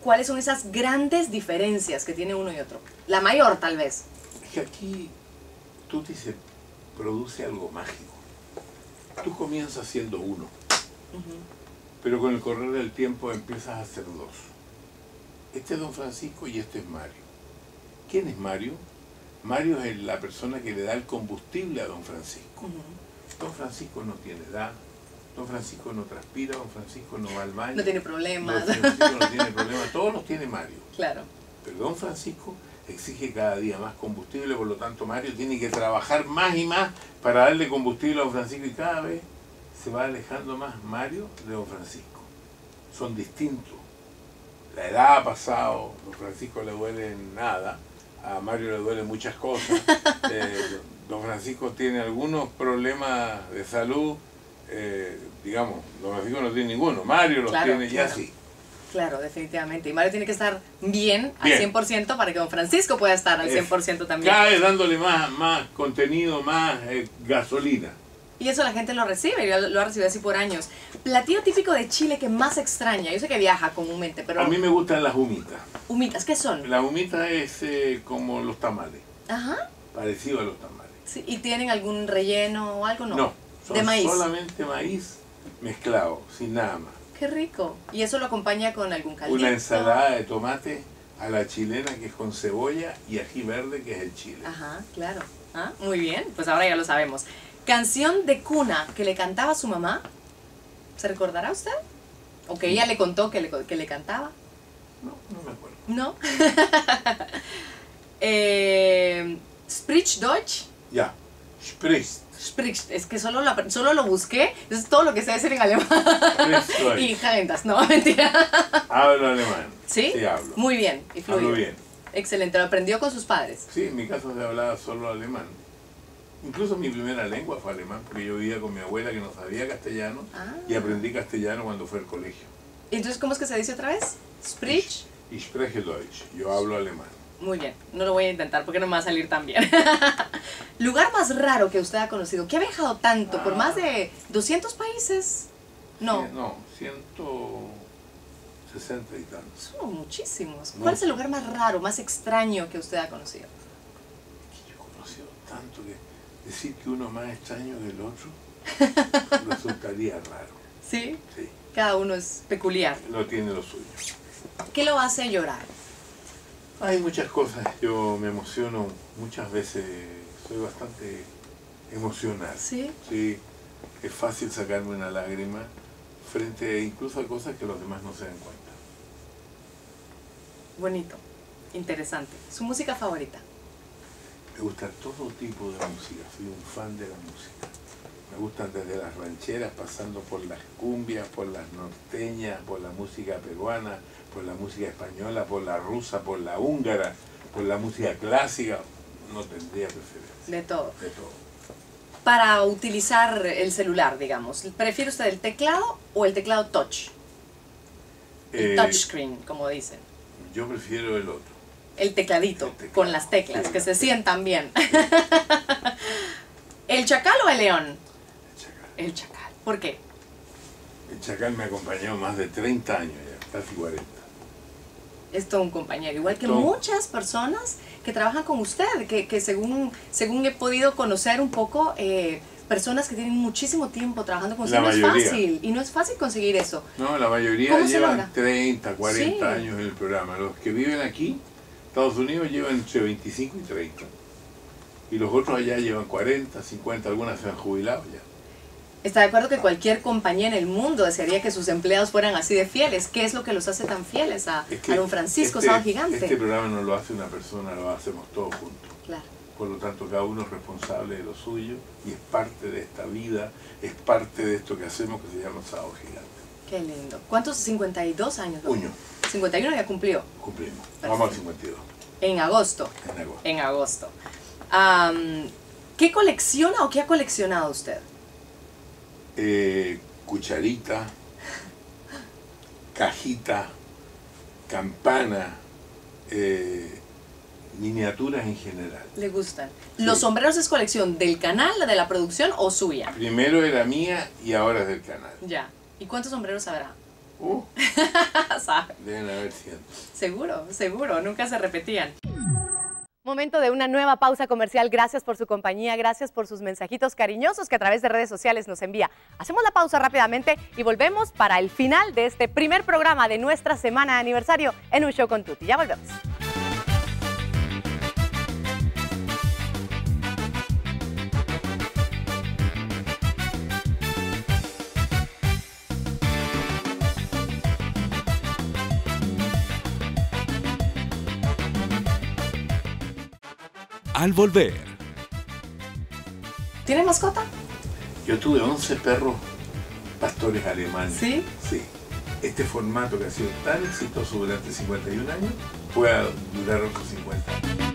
¿cuáles son esas grandes diferencias que tiene uno y otro? La mayor, tal vez. Es que aquí Tutti se produce algo mágico. Tú comienzas siendo uno, pero con el correr del tiempo empiezas a ser dos. Este es Don Francisco y este es Mario. ¿Quién es Mario? Mario es la persona que le da el combustible a Don Francisco. Don Francisco no tiene edad, Don Francisco no transpira, Don Francisco no va al baño. No tiene problemas. Don Francisco no tiene problemas, todos los tiene Mario. Claro. Pero Don Francisco exige cada día más combustible, por lo tanto Mario tiene que trabajar más y más para darle combustible a Don Francisco y cada vez se va alejando más Mario de Don Francisco. Son distintos. La edad ha pasado, a Don Francisco le duele nada, a Mario le duelen muchas cosas. Don Francisco tiene algunos problemas de salud, digamos, Don Francisco no tiene ninguno, Mario los tiene ya sí. Claro, definitivamente. Y Mario tiene que estar bien al 100% para que Don Francisco pueda estar al 100% también. Cada vez dándole más contenido, más gasolina. Y eso la gente lo recibe, y lo ha recibido así por años. Platillo típico de Chile que más extraña. Yo sé que viaja comúnmente, pero... A mí me gustan las humitas. ¿Humitas? ¿Qué son? La humita es como los tamales. Ajá. Parecido a los tamales. Sí, ¿y tienen algún relleno o algo? No, no, son de maíz. Solamente maíz mezclado, sin nada más. Qué rico. ¿Y eso lo acompaña con algún caldito? Una ensalada de tomate a la chilena, que es con cebolla y ají verde, que es el chile. Ajá, claro. Ah, muy bien, pues ahora ya lo sabemos. Canción de cuna que le cantaba a su mamá. ¿Se recordará usted? ¿O que ella le contó que le cantaba? No me acuerdo. ¿No? Sprich Deutsch. Ya, Sprich. Sprich, es que solo lo busqué, es todo lo que sé decir en alemán. Y Jagendas, no, mentira. Hablo alemán. ¿Sí? Sí, hablo. Muy bien, y fluye. Hablo bien. Excelente, lo aprendió con sus padres. Sí, en mi caso se hablaba solo alemán. Incluso mi primera lengua fue alemán, porque yo vivía con mi abuela que no sabía castellano y aprendí castellano cuando fue al colegio. Entonces, ¿cómo es que se dice otra vez? Sprich. Ich spreche Deutsch. Yo hablo alemán. Muy bien, no lo voy a intentar porque no me va a salir tan bien. ¿Lugar más raro que usted ha conocido? ¿Que ha viajado tanto? ¿Por más de 200 países? No. Sí, no, 160 y tantos. Son muchísimos. ¿Cuál es el lugar más raro, más extraño que usted ha conocido? Yo he conocido tanto que decir que uno más extraño que el otro resultaría raro. ¿Sí? Sí. Cada uno es peculiar. No tiene lo suyo. ¿Qué lo hace llorar? Hay muchas cosas. Yo me emociono muchas veces. Soy bastante emocional. ¿Sí? Sí. Es fácil sacarme una lágrima frente incluso a cosas que los demás no se dan cuenta. Bonito. Interesante. ¿Su música favorita? Me gusta todo tipo de música. Soy un fan de la música. Me gustan desde las rancheras, pasando por las cumbias, por las norteñas, por la música peruana, por la música española, por la rusa, por la húngara, por la música clásica. No tendría preferencia. De todo. De todo. Para utilizar el celular, digamos, ¿prefiere usted el teclado o el teclado touch? El touchscreen, como dicen. Yo prefiero el otro. El tecladito, con las teclas, sí, que se sientan bien. ¿El chacal o el león? El chacal. El chacal. ¿Por qué? El chacal me acompañó más de 30 años ya, casi 40. Es todo un compañero, igual que muchas personas que trabajan con usted, que según he podido conocer un poco, personas que tienen muchísimo tiempo trabajando con usted, no es fácil, y no es fácil conseguir eso. No, la mayoría llevan 30, 40 años en el programa. Los que viven aquí, Estados Unidos, llevan entre 25 y 30. Y los otros allá llevan 40, 50, algunas se han jubilado ya. ¿Está de acuerdo que cualquier compañía en el mundo desearía que sus empleados fueran así de fieles? ¿Qué es lo que los hace tan fieles a Don Francisco Sábado Gigante? Este programa no lo hace una persona, lo hacemos todos juntos. Claro. Por lo tanto, cada uno es responsable de lo suyo y es parte de esta vida, es parte de esto que hacemos que se llama Sábado Gigante. Qué lindo. ¿Cuántos? 52 años. ¿No? 51 ya cumplió. Cumplimos. Perfecto. Vamos al 52. En agosto. En agosto. En agosto. ¿Qué colecciona o qué ha coleccionado usted? Cucharita, cajita, campana, miniaturas en general. ¿Le gustan? Sí. ¿Los sombreros es colección del canal, de la producción o suya? Primero era mía y ahora es del canal. Ya. ¿Y cuántos sombreros habrá? Deben haber cientos. Seguro, seguro, nunca se repetían. Momento de una nueva pausa comercial. Gracias por su compañía, gracias por sus mensajitos cariñosos que a través de redes sociales nos envía. Hacemos la pausa rápidamente y volvemos para el final de este primer programa de nuestra semana de aniversario en Un Show con Tuti. Ya volvemos. Al volver. ¿Tienes mascota? Yo tuve 11 perros pastores alemanes. ¿Sí? Sí. Este formato que ha sido tan exitoso durante 51 años puede durar otros 50 años.